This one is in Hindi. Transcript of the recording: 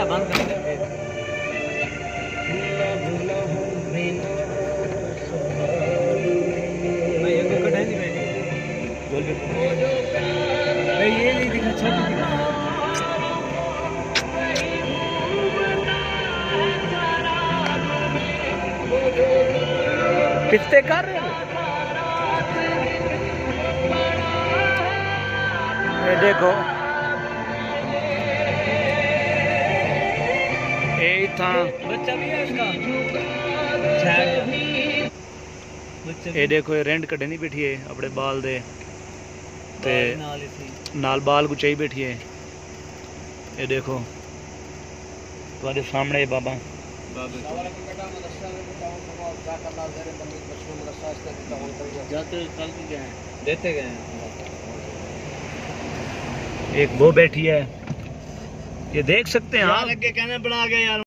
ऐसा बंद कर ये नहीं दिखा छोटी दिखा पिस्ते कर रहे हो ये देखो यही था बच्चा भी है इसका ये देखो ये रेंट कटे नहीं बैठी है अपने बाल दे ते नाल बाल गुचाई बैठी है ये देखो तुम्हारे सामने बाबा देते गए एक वो बैठी है ये देख सकते हैं आप लगे कहने बना गए यार।